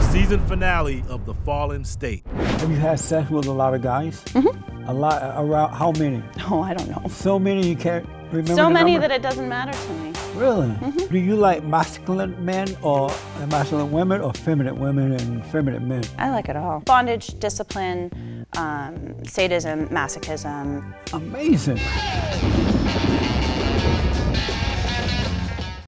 season finale of The Fallen State. Have you had sex with a lot of guys? Mm-hmm. A lot, around how many? Oh, I don't know. So many you can't remember So the many number? that it doesn't matter to me. Really? Mm-hmm. Do you like masculine men or masculine women or feminine women and feminine men? I like it all. Bondage, discipline, sadism, masochism. Amazing.